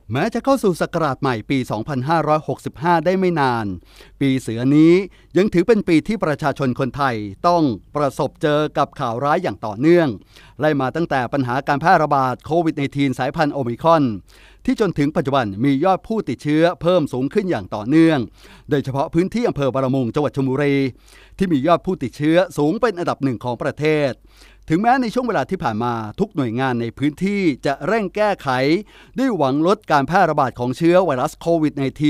แม้จะเข้าสู่ศักราชใหม่ปี 2565 ได้ไม่นานปีเสือนี้ยังถือเป็นปีที่ประชาชนคนไทยต้องประสบเจอกับข่าวร้ายอย่างต่อเนื่องไล่มาตั้งแต่ปัญหาการแพร่ระบาดโควิด -19 สายพันธุ์โอมิครอนที่จนถึงปัจจุบันมียอดผู้ติดเชื้อเพิ่มสูงขึ้นอย่างต่อเนื่องโดยเฉพาะพื้นที่อำเภอบารมุงจังหวัดชลบุรีที่มียอดผู้ติดเชื้อสูงเป็นอันดับหนึ่งของประเทศถึงแม้ในช่วงเวลาที่ผ่านมาทุกหน่วยงานในพื้นที่จะเร่งแก้ไขด้วยหวังลดการแพร่ระบาดของเชื้อไวรัสโควิด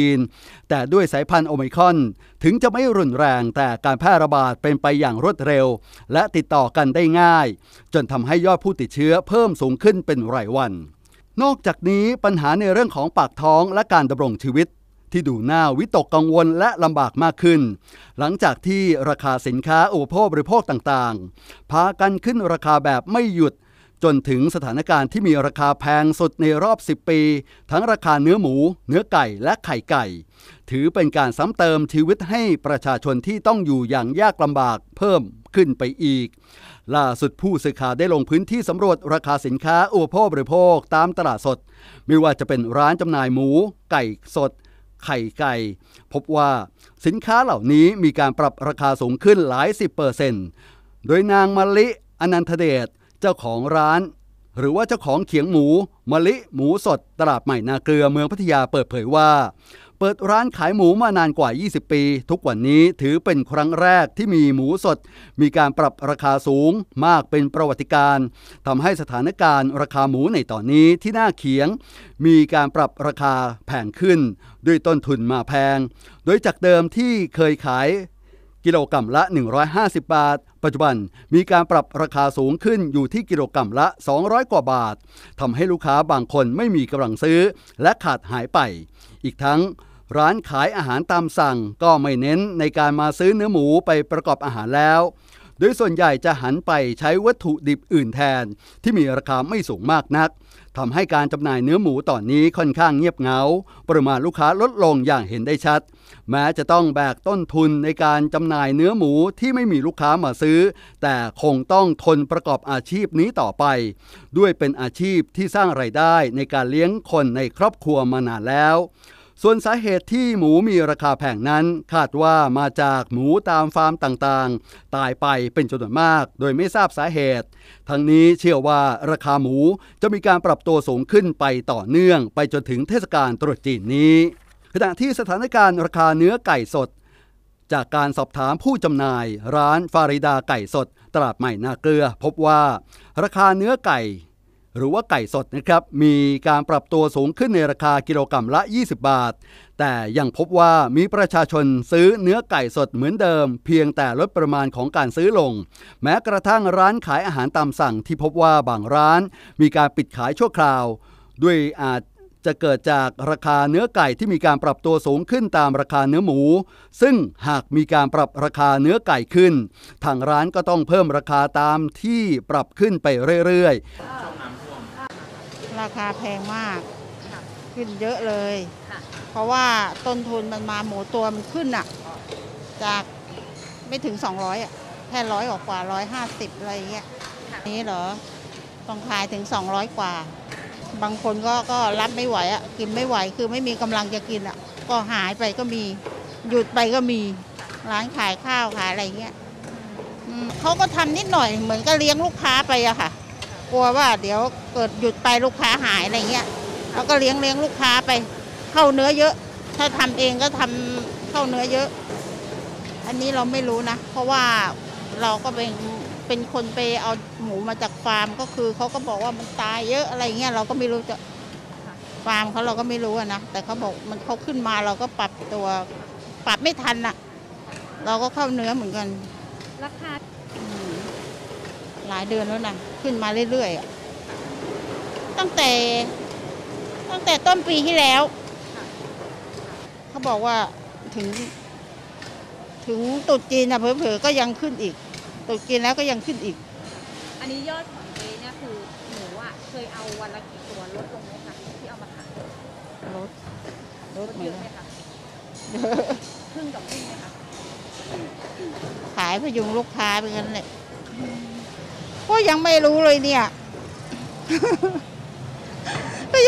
-19 แต่ด้วยสายพันธุ์โอไมครอนถึงจะไม่รุนแรงแต่การแพร่ระบาดเป็นไปอย่างรวดเร็วและติดต่อกันได้ง่ายจนทำให้ยอดผู้ติดเชื้อเพิ่มสูงขึ้นเป็นรายวันนอกจากนี้ปัญหาในเรื่องของปากท้องและการดำรงชีวิตที่ดูน่าวิตกกังวลและลำบากมากขึ้นหลังจากที่ราคาสินค้าอุปโภคบริโภคต่างๆพากันขึ้นราคาแบบไม่หยุดจนถึงสถานการณ์ที่มีราคาแพงสุดในรอบ10 ปีทั้งราคาเนื้อหมูเนื้อไก่และไข่ไก่ถือเป็นการซ้ำเติมชีวิตให้ประชาชนที่ต้องอยู่อย่างยากลำบากเพิ่มขึ้นไปอีกล่าสุดผู้สื่อข่าวได้ลงพื้นที่สำรวจราคาสินค้าอุปโภคบริโภคตามตลาดสดไม่ว่าจะเป็นร้านจำหน่ายหมูไก่สดไข่ไก่พบว่าสินค้าเหล่านี้มีการปรับราคาสูงขึ้นหลาย10%โดยนางมะลิอนันทเดชเจ้าของร้านหรือว่าเจ้าของเขียงหมูมะลิหมูสดตลาดใหม่นาเกลือเมืองพัทยาเปิดเผยว่าเปิดร้านขายหมูมานานกว่า20 ปีทุกวันนี้ถือเป็นครั้งแรกที่มีหมูสดมีการปรับราคาสูงมากเป็นประวัติการณ์ทำให้สถานการณ์ราคาหมูในตอนนี้ที่หน้าเขียงมีการปรับราคาแพงขึ้นด้วยต้นทุนมาแพงโดยจากเดิมที่เคยขายกิโลกรัมละ150 บาทปัจจุบันมีการปรับราคาสูงขึ้นอยู่ที่กิโลกรัมละ200 กว่าบาททำให้ลูกค้าบางคนไม่มีกำลังซื้อและขาดหายไปอีกทั้งร้านขายอาหารตามสั่งก็ไม่เน้นในการมาซื้อเนื้อหมูไปประกอบอาหารแล้วโดยส่วนใหญ่จะหันไปใช้วัตถุดิบอื่นแทนที่มีราคาไม่สูงมากนักทำให้การจำหน่ายเนื้อหมูตอนนี้ค่อนข้างเงียบเหงาปริมาณลูกค้าลดลงอย่างเห็นได้ชัดแม้จะต้องแบกต้นทุนในการจำหน่ายเนื้อหมูที่ไม่มีลูกค้ามาซื้อแต่คงต้องทนประกอบอาชีพนี้ต่อไปด้วยเป็นอาชีพที่สร้างรายได้ในการเลี้ยงคนในครอบครัวมานานแล้วส่วนสาเหตุที่หมูมีราคาแพงนั้นคาดว่ามาจากหมูตามฟาร์มต่างๆตายไปเป็นจำนวนมากโดยไม่ทราบสาเหตุทั้งนี้เชื่อว่าราคาหมูจะมีการปรับตัวสูงขึ้นไปต่อเนื่องไปจนถึงเทศกาลตรุษจีนนี้ขณะที่สถานการณ์ราคาเนื้อไก่สดจากการสอบถามผู้จำหน่ายร้านฟาริดาไก่สดตลาดใหม่นาเกลือพบว่าราคาเนื้อไก่หรือว่าไก่สดนะครับมีการปรับตัวสูงขึ้นในราคากิโลกรัมละ20 บาทแต่ยังพบว่ามีประชาชนซื้อเนื้อไก่สดเหมือนเดิมเพียงแต่ลดปริมาณของการซื้อลงแม้กระทั่งร้านขายอาหารตามสั่งที่พบว่าบางร้านมีการปิดขายชั่วคราวด้วยอาจจะเกิดจากราคาเนื้อไก่ที่มีการปรับตัวสูงขึ้นตามราคาเนื้อหมูซึ่งหากมีการปรับราคาเนื้อไก่ขึ้นทางร้านก็ต้องเพิ่มราคาตามที่ปรับขึ้นไปเรื่อยๆราคาแพงมากขึ้นเยอะเลยเพราะว่าต้นทุนมันมาหมูตัวมันขึ้นอ่ะจากไม่ถึง200อ่ะแค่100กว่า150อะไรเงี้ยนี้เหรอต้องขายถึง200กว่าบางคนก็รับไม่ไหวอ่ะกินไม่ไหวคือไม่มีกำลังจะกินอ่ะก็หายไปก็มีหยุดไปก็มีร้านขายข้าวขายอะไรเงี้ยเขาก็ทำนิดหน่อยเหมือนก็เลี้ยงลูกค้าไปอะค่ะกลัวว่าเดี๋ยวเกิดหยุดไปลูกค้าหายอะไรเงี้ยแล้วก็เลี้ยงลูกค้าไปเข้าเนื้อเยอะถ้าทำเองก็ทำเข้าเนื้อเยอะอันนี้เราไม่รู้นะเพราะว่าเราก็เป็นคนไปเอาหมูมาจากฟาร์มก็คือเขาก็บอกว่ามันตายเยอะอะไรเงี้ยเราก็ไม่รู้จะฟาร์มเขาเราก็ไม่รู้นะแต่เขาบอกมันเขาขึ้นมาเราก็ปรับตัวปรับไม่ทันอะเราก็เข้าเนื้อเหมือนกันราคาหลายเดือนแล้วนะขึ้นมาเรื่อยๆตั้งแต่ต้นปีที่แล้วเขาบอกว่าถึงตรุษจีนนะเผลอๆก็ยังขึ้นอีกตรุษจีนแล้วก็ยังขึ้นอีกอันนี้ยอดของเจ๊เนี่ยคือหมูอ่ะเคยเอาวันละกี่ตัวลดลงไหมคะที่เอามาขายลดเยอะไหมคะครึ่งกับครึ่งไหมคะขายพยุงลูกค้าไปกันเลยก็ยังไม่รู้เลยเนี่ยก็ยัง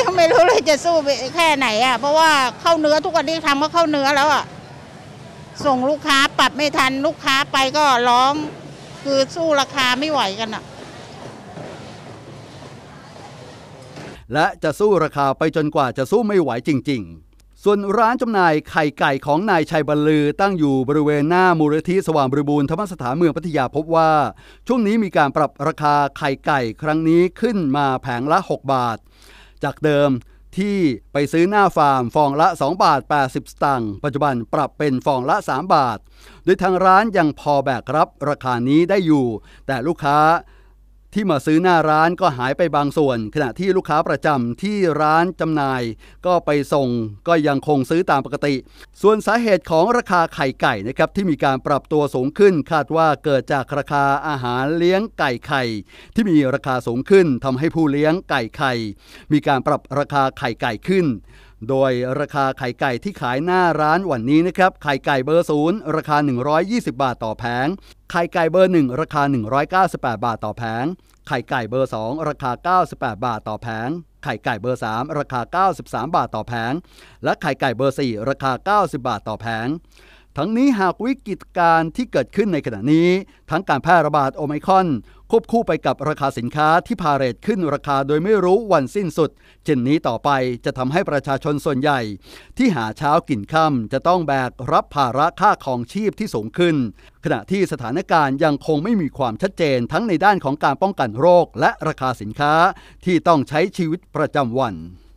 ยังไม่รู้เลยจะสู้ไปแค่ไหนอ่ะเพราะว่าเข้าเนื้อทุกวันนี้ทำก็เข้าเนื้อแล้วอ่ะส่งลูกค้าปรับไม่ทันลูกค้าไปก็ร้องคือสู้ราคาไม่ไหวกันอ่ะและจะสู้ราคาไปจนกว่าจะสู้ไม่ไหวจริงๆส่วนร้านจำหน่ายไข่ไก่ของนายชัยบรรลือตั้งอยู่บริเวณหน้ามูลนิธิสว่างบริบูรณ์ธรรมสถานเมืองพัทยาพบว่าช่วงนี้มีการปรับราคาไข่ไก่ครั้งนี้ขึ้นมาแผงละ6 บาทจากเดิมที่ไปซื้อหน้าฟาร์มฟองละ2 บาท 80 สตางค์ปัจจุบันปรับเป็นฟองละ3 บาทโดยทางร้านยังพอแบกรับราคานี้ได้อยู่แต่ลูกค้าที่มาซื้อหน้าร้านก็หายไปบางส่วนขณะที่ลูกค้าประจำที่ร้านจำหน่ายก็ไปส่งก็ยังคงซื้อตามปกติส่วนสาเหตุของราคาไข่ไก่นะครับที่มีการปรับตัวสูงขึ้นคาดว่าเกิดจากราคาอาหารเลี้ยงไก่ไข่ที่มีราคาสูงขึ้นทำให้ผู้เลี้ยงไก่ไข่มีการปรับราคาไข่ไก่ขึ้นโดยราคาไข่ไก่ที่ขายหน้าร้านวันนี้นะครับไข่ไก่เบอร์0ราคา120 บาทต่อแผงไข่ไก่เบอร์1ราคา198 บาทต่อแผงไข่ไก่เบอร์2ราคา98 บาทต่อแผงไข่ไก่เบอร์3ราคา93 บาทต่อแผงและไข่ไก่เบอร์4ราคา90 บาทต่อแผงทั้งนี้หากวิกฤตการณ์ที่เกิดขึ้นในขณะนี้ทั้งการแพร่ระบาดโอไมครอนควบคู่ไปกับราคาสินค้าที่พาเรทขึ้นราคาโดยไม่รู้วันสิ้นสุดเช่นนี้ต่อไปจะทำให้ประชาชนส่วนใหญ่ที่หาเช้ากินค่ำจะต้องแบกรับภาระค่าครองชีพที่สูงขึ้นขณะที่สถานการณ์ยังคงไม่มีความชัดเจนทั้งในด้านของการป้องกันโรคและราคาสินค้าที่ต้องใช้ชีวิตประจำวัน